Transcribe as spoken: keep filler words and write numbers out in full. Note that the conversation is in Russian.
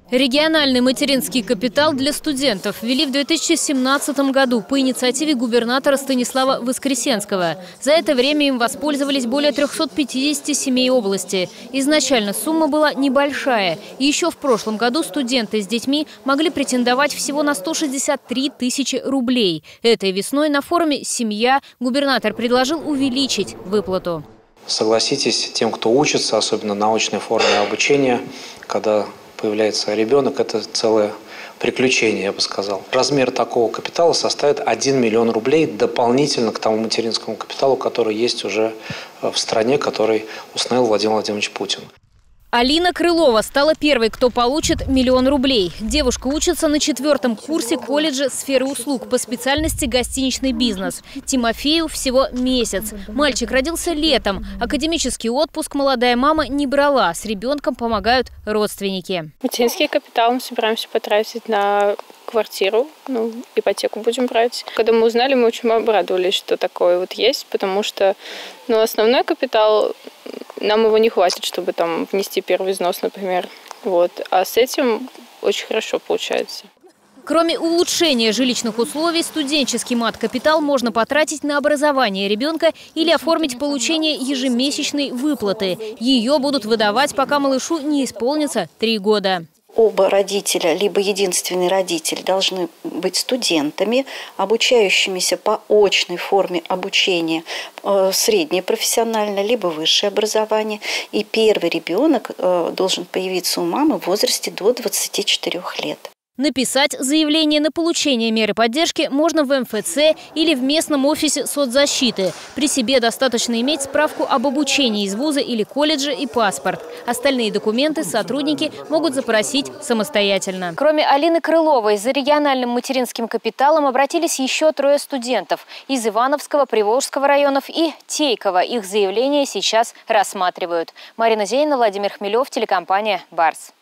Региональный материнский капитал для студентов ввели в две тысячи семнадцатом году по инициативе губернатора Станислава Воскресенского. За это время им воспользовались более трёхсот пятидесяти семей области. Изначально сумма была небольшая. И еще в прошлом году студенты с детьми могли претендовать всего на сто шестьдесят три тысячи рублей. Этой весной на форуме «Семья» губернатор предложил увеличить выплату. Согласитесь, тем, кто учится, особенно на очной форме обучения, когда появляется ребенок, это целое приключение, я бы сказал. Размер такого капитала составит один миллион рублей дополнительно к тому материнскому капиталу, который есть уже в стране, который установил Владимир Владимирович Путин. Алина Крылова стала первой, кто получит миллион рублей. Девушка учится на четвертом курсе колледжа сферы услуг по специальности гостиничный бизнес. Тимофею всего месяц. Мальчик родился летом. Академический отпуск молодая мама не брала. С ребенком помогают родственники. Материнский капитал мы собираемся потратить на квартиру, ну, ипотеку будем брать. Когда мы узнали, мы очень обрадовались, что такое вот есть, потому что ну, основной капитал, нам его не хватит, чтобы там внести первый взнос, например. Вот. А с этим очень хорошо получается. Кроме улучшения жилищных условий, студенческий мат-капитал можно потратить на образование ребенка или оформить получение ежемесячной выплаты. Ее будут выдавать, пока малышу не исполнится три года. Оба родителя, либо единственный родитель, должны быть студентами, обучающимися по очной форме обучения, среднее профессиональное, либо высшее образование. И первый ребенок должен появиться у мамы в возрасте до двадцати четырёх лет. Написать заявление на получение меры поддержки можно в эм эф цэ или в местном офисе соцзащиты. При себе достаточно иметь справку об обучении из вуза или колледжа и паспорт. Остальные документы сотрудники могут запросить самостоятельно. Кроме Алины Крыловой, за региональным материнским капиталом обратились еще трое студентов из Ивановского, Приволжского районов и Тейкова. Их заявления сейчас рассматривают. Марина Зейна, Владимир Хмелев, телекомпания «Барс».